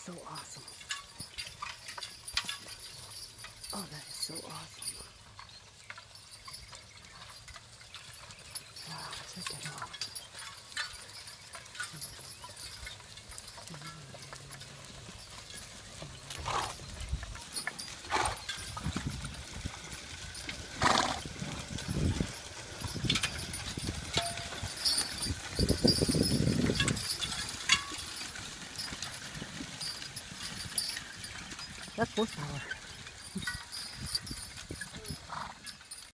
so awesome. Oh, that is so awesome. Wow, check that out. That's horsepower.